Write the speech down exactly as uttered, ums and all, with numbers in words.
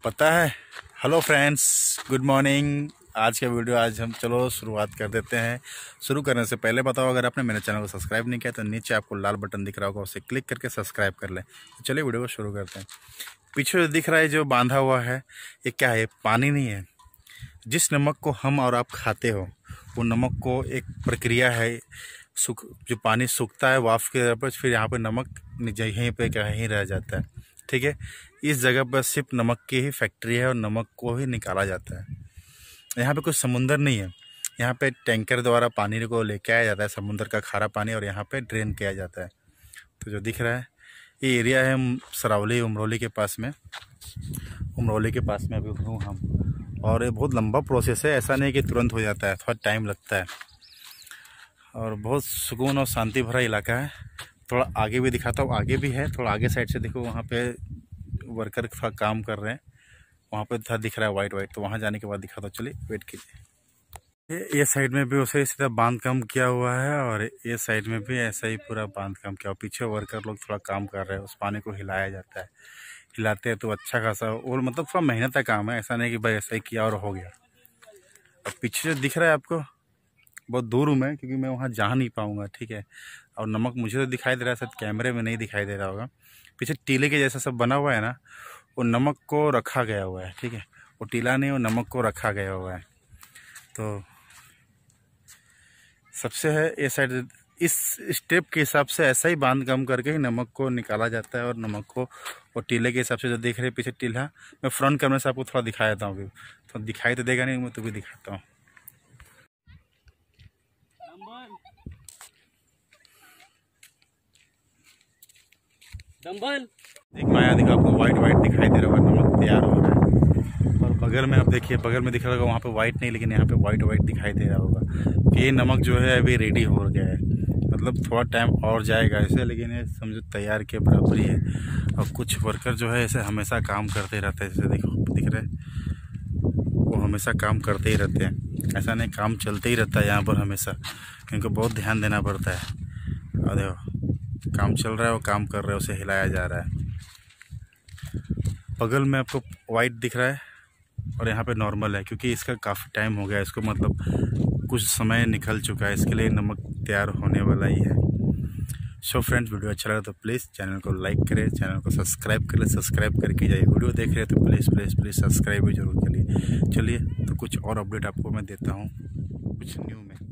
पता है। Hello friends, good morning. आज का वीडियो आज हम चलो शुरुआत कर देते हैं। शुरू करने से पहले बताओ, अगर आपने मेरे चैनल को सब्सक्राइब नहीं किया तो नीचे आपको लाल बटन दिख रहा होगा, उसे क्लिक करके सब्सक्राइब कर लें। तो चलिए वीडियो को शुरू करते हैं। पीछे जो दिख रहा है, जो बांधा हुआ है, ये क्या है? पानी नहीं है। जिस नमक को हम और आप खाते हो, वो नमक को एक प्रक्रिया है, सूख जो पानी सूखता है वाफ के पर, फिर यहाँ पे नमक यहीं पे कहीं रह जाता है। ठीक है, इस जगह पर सिर्फ नमक की ही फैक्ट्री है और नमक को ही निकाला जाता है। यहाँ पे कुछ समुंदर नहीं है। यहाँ पे टैंकर द्वारा पानी को लेके आया जाता है, समुंदर का खारा पानी, और यहाँ पे ड्रेन किया जाता है। तो जो दिख रहा है, ये एरिया है सरावली उमरौली के पास में। उमरौली के पास में अभी हूँ हम, और ये बहुत लंबा प्रोसेस है। ऐसा नहीं कि तुरंत हो जाता है, थोड़ा टाइम लगता है। और बहुत सुकून और शांति भरा इलाका है। थोड़ा आगे भी दिखाता हूँ, आगे भी है, थोड़ा आगे साइड से देखो, वहाँ पे वर्कर थोड़ा काम कर रहे हैं। वहाँ पे था दिख रहा है वाइट वाइट, तो वहाँ जाने के बाद दिखाता हूँ। चलिए वेट कीजिए। ये ये साइड में भी उसे इसी तरह बांध काम किया हुआ है, और ये साइड में भी ऐसा ही पूरा बांध काम किया हुआ। पीछे वर्कर लोग थोड़ा काम कर रहे हैं, उस पानी को हिलाया जाता है। हिलाते हैं तो अच्छा खासा, और मतलब थोड़ा मेहनत का काम है, ऐसा नहीं कि भाई ऐसा ही किया और हो गया। अब पीछे जो दिख रहा है आपको, बहुत दूर हूँ मैं, क्योंकि मैं वहाँ जा नहीं पाऊँगा। ठीक है, और नमक मुझे तो दिखाई दे रहा है, शायद कैमरे में नहीं दिखाई दे रहा होगा। पीछे टीले के जैसा सब बना हुआ है ना, वो नमक को रखा गया हुआ है। ठीक है, वो टीला नहीं, वो नमक को रखा गया हुआ है। तो सबसे है ये साइड, इस स्टेप के हिसाब से ऐसा ही बांध कम करके ही नमक को निकाला जाता है। और नमक को और टीले के हिसाब से जो देख रहे हैं पीछे टीला, मैं फ्रंट कैमरे से आपको थोड़ा दिखा देता हूँ। अभी तो दिखाई तो देगा नहीं, मैं तो भी दिखाता हूँ। डंबल एक माया दिखा आपको, वाइट वाइट दिखाई दे रहा होगा, नमक तैयार हो रहा है। और बगल में आप देखिए, बगल में दिख रहा होगा, वहाँ पे वाइट नहीं, लेकिन यहाँ पे वाइट वाइट दिखाई दे रहा होगा। ये नमक जो है अभी रेडी हो गया है, मतलब थोड़ा टाइम और जाएगा ऐसे, लेकिन ये समझो तैयार के बराबर ही है। और कुछ वर्कर जो है ऐसे हमेशा काम करते रहते हैं, जैसे देखो दिख रहे हैं, वो हमेशा काम करते ही रहते हैं। ऐसा नहीं, काम चलते ही रहता है यहाँ पर हमेशा, इनको बहुत ध्यान देना पड़ता है। और देखो काम चल रहा है, वो काम कर रहे हैं, उसे हिलाया जा रहा है। बगल में आपको वाइट दिख रहा है, और यहाँ पे नॉर्मल है, क्योंकि इसका काफ़ी टाइम हो गया, इसको मतलब कुछ समय निकल चुका है, इसके लिए नमक तैयार होने वाला ही है। सो फ्रेंड्स, वीडियो अच्छा लगा तो प्लीज़ चैनल को लाइक करें, चैनल को सब्सक्राइब करें, सब्सक्राइब करके जाइए। वीडियो देख रहे हैं तो प्लीज़ प्लीज़ प्लीज़ सब्सक्राइब भी जरूर करिए। चलिए, तो कुछ और अपडेट आपको मैं देता हूँ कुछ न्यू में।